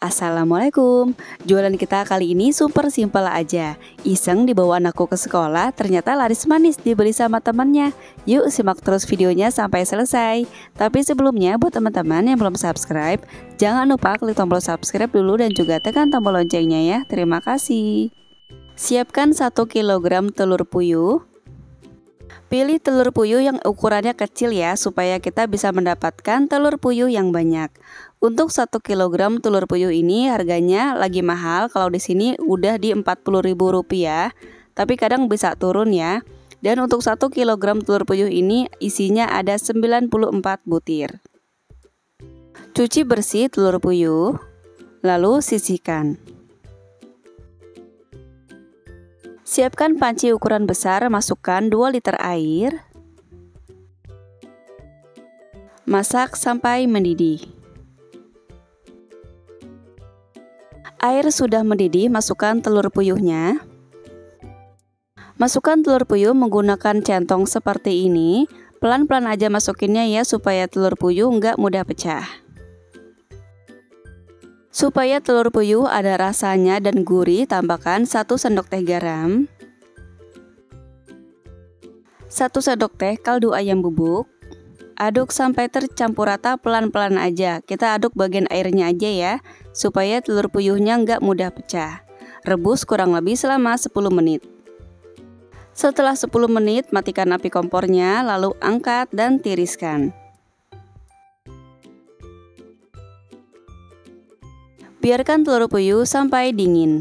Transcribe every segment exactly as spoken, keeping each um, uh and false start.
Assalamualaikum. Jualan kita kali ini super simpel aja. Iseng dibawa anakku ke sekolah, ternyata laris manis dibeli sama temannya. Yuk simak terus videonya sampai selesai. Tapi sebelumnya buat teman-teman yang belum subscribe, jangan lupa klik tombol subscribe dulu dan juga tekan tombol loncengnya ya. Terima kasih. Siapkan satu kilogram telur puyuh. Pilih telur puyuh yang ukurannya kecil ya, supaya kita bisa mendapatkan telur puyuh yang banyak. Untuk satu kilogram telur puyuh ini harganya lagi mahal, kalau di sini udah di empat puluh ribu rupiah, tapi kadang bisa turun ya. Dan untuk satu kilogram telur puyuh ini isinya ada sembilan puluh empat butir. Cuci bersih telur puyuh, lalu sisihkan. Siapkan panci ukuran besar, masukkan dua liter air. Masak sampai mendidih. Air sudah mendidih, masukkan telur puyuhnya. Masukkan telur puyuh menggunakan centong seperti ini. Pelan-pelan aja masukinnya ya, supaya telur puyuh nggak mudah pecah. Supaya telur puyuh ada rasanya dan gurih, tambahkan satu sendok teh garam, satu sendok teh kaldu ayam bubuk. Aduk sampai tercampur rata, pelan-pelan aja. Kita aduk bagian airnya aja ya, supaya telur puyuhnya nggak mudah pecah. Rebus kurang lebih selama sepuluh menit. Setelah sepuluh menit, matikan api kompornya, lalu angkat dan tiriskan. Biarkan telur puyuh sampai dingin.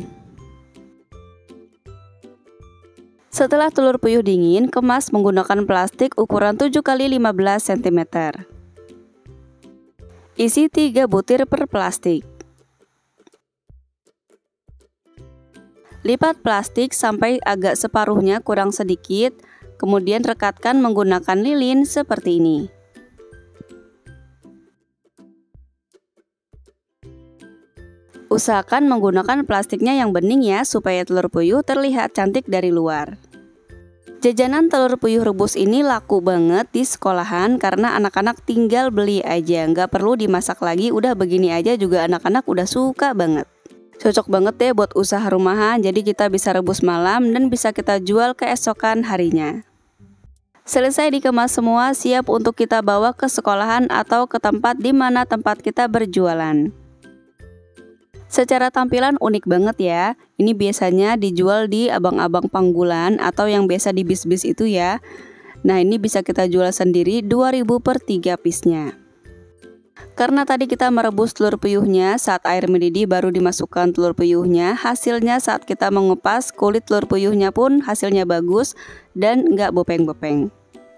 Setelah telur puyuh dingin, kemas menggunakan plastik ukuran tujuh kali lima belas sentimeter. Isi tiga butir per plastik. Lipat plastik sampai agak separuhnya kurang sedikit, kemudian rekatkan menggunakan lilin seperti ini. Usahakan menggunakan plastiknya yang bening ya, supaya telur puyuh terlihat cantik dari luar. Jajanan telur puyuh rebus ini laku banget di sekolahan karena anak-anak tinggal beli aja, nggak perlu dimasak lagi, udah begini aja juga anak-anak udah suka banget. Cocok banget deh buat usaha rumahan, jadi kita bisa rebus malam dan bisa kita jual keesokan harinya. Selesai dikemas semua, siap untuk kita bawa ke sekolahan atau ke tempat di mana tempat kita berjualan. Secara tampilan unik banget ya. Ini biasanya dijual di abang-abang panggulan atau yang biasa di bis-bis itu ya. Nah, ini bisa kita jual sendiri dua ribu per tiga piece-nya. Karena tadi kita merebus telur puyuhnya, saat air mendidih baru dimasukkan telur puyuhnya. Hasilnya saat kita mengupas, kulit telur puyuhnya pun hasilnya bagus dan nggak bopeng-bopeng.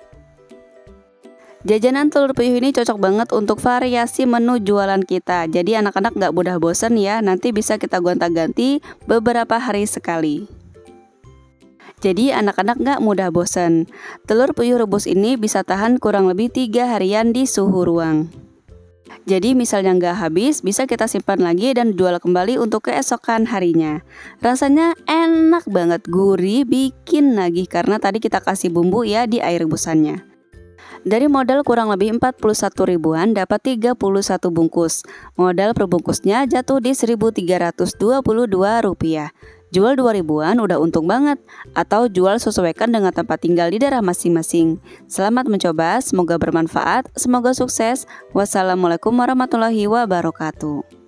Jajanan telur puyuh ini cocok banget untuk variasi menu jualan kita. Jadi anak-anak nggak mudah bosan ya, nanti bisa kita gonta-ganti beberapa hari sekali. Jadi anak-anak nggak mudah bosan. Telur puyuh rebus ini bisa tahan kurang lebih tiga harian di suhu ruang. Jadi misalnya nggak habis, bisa kita simpan lagi dan jual kembali untuk keesokan harinya. Rasanya enak banget, gurih, bikin nagih karena tadi kita kasih bumbu ya di air rebusannya. Dari modal kurang lebih empat puluh satu ribuan dapat tiga puluh satu bungkus. Modal per bungkusnya jatuh di seribu tiga ratus dua puluh dua rupiah. Jual dua ribuan udah untung banget. Atau jual sesuaikan dengan tempat tinggal di daerah masing-masing. Selamat mencoba, semoga bermanfaat, semoga sukses. Wassalamualaikum warahmatullahi wabarakatuh.